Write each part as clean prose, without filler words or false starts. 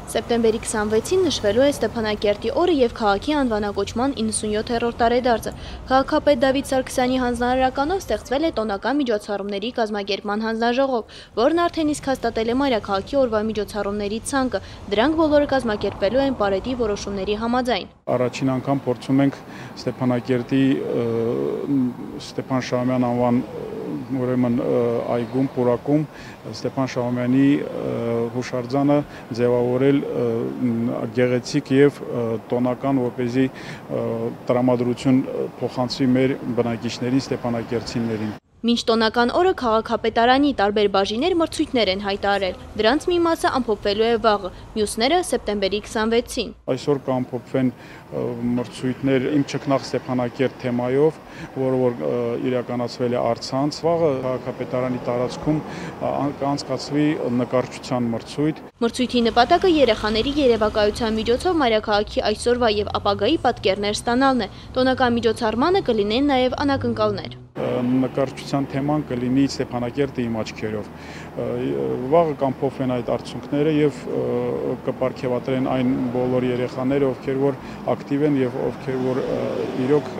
Սեպտեմբերի 26-ին նշվելու է Ստեփանակերտի օրը և քաղաքի անվանակոչման 97-րդ տարեդարձը։ Քաղաքապետ Դավիթ Սարգսյանի հանձնարարականով ստեղծվել է տոնական միջոցառումների կազմակերպման հանձնաժողով, որն արդեն իսկ հաստատել է մայրաքաղաքի օրվա միջոցառումների ցանկը։ Դրանք բոլորը կազմակերպվելու են Պարետի որոշումների համաձայն։ Առաջին անգամ փորձում ենք Ստեփանակերտի Ստեփան Շահումյան անվան ուրեմն այգում, պուրակում Ստեփան Շահումյանի հուշարձանը ձևավորել գեղեցիկ եւ տոնական, որպեսզի տրամադրություն փոխանցվի մեր բնակիչներին, ստեփանակերտցիներին։ Մինչ տոնական օրը քաղաքապետարանի տարբեր բաժիններ մրցույթներ են հայտարարել։ Դրանց մի մասը ամփոփվելու է վաղը, մյուսները սեպտեմբերի 26-ին։ Այսօր կամփոփվեն մրցույթներ «Իմ ճկնաղ Ստեփանակերտ» թեմայով, որը իրականացվել է առցանց։ Վաղը քաղաքապետարանի տարածքում կանցկացվի նկարչության մրցույթ։ Մրցույթի նպատակը երեխաների երևակայության միջոցով մայրաքաղաքի այսօրվա եւ ապագայի պատկերներ ստանալն է։ Տոնական միջոցառմանը կլինեն նաեւ անակնկալներ։ Նկարչության թեման կլինի Ստեփանակերտը իմ աչքերով։ Վաղը կամփոփվեն այդ արդյունքները եւ կպարգեւատրեն այն բոլոր երեխաները, ովքեր որ ակտիվ են եւ ովքեր որ իրոք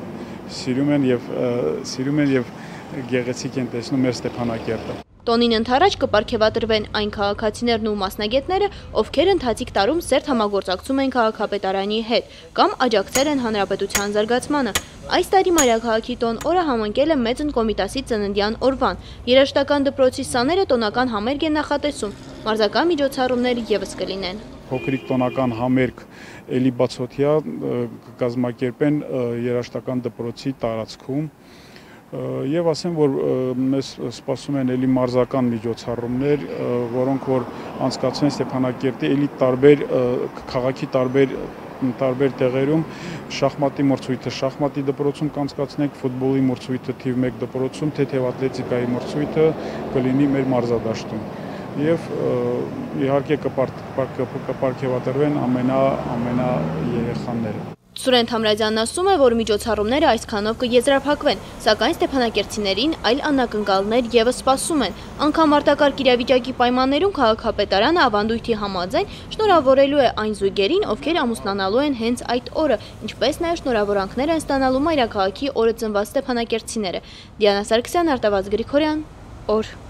սիրում են եւ գեղեցիկ են տեսնում մեր Ստեփանակերտը։ Տոնին ընդառաջ կպարգևատրվեն այն քաղաքացիներն ու մասնագետները, ովքեր ընթացիկ տարում սերտ համագործակցում են քաղաքապետարանի հետ կամ աջակցել են հանրապետության զարգացմանը։ Այս տարի մայրաքաղաքի տոն օրը համընկել է Մեծն Կոմիտասի ծննդյան օրվան։ Երաժշտական դպրոցի սաները տոնական համերգ են նախատեսում, մարզական միջոցառումներ ևս կլինեն։ Փոքրիկ տոնական համերգ էլի բացօթյա կկազմակերպեն երաժշտական դպրոցի տարածքում։ Եվ ասեմ, որ մեզ սպասում են էլի մարզական միջոցառումներ, որոնք որ անցկացվեն Ստեփանակերտի էլի քաղաքի տարբեր տեղերում, շախմատի մրցույթը շախմատի դպրոցում կանցկացնենք, ֆուտբոլի մրցույթը թիվ 1 դպրոցում, թեթև ատլետիկայի մրցույթը կլինի մեր մարզադաշտում։ Եվ իհարկե կպարգևատրվեն ամենա երեխաները։ Սուրեն Թամրազյանն ասում է, որ միջոցառումները այսքանով կեզրափակվեն, սակայն ստեփանակերտցիներին այլ անակնկալներ ևս սպասում են։ Անգամ արտակարգ իրավիճակի պայմաններում քաղաքապետարանը ավանդույթի համաձայն շնորհավորելու է այն զույգերին, ովքեր ամուսնանալու են հենց այդ օրը, ինչպես նաև շնորհավորանքներ են ստանալու մայրաքաղաքի օրը ծնված ստեփանակերտցիները։ Դիանա Սարգսյան, Արտավազդ Գրիգորյան, օր։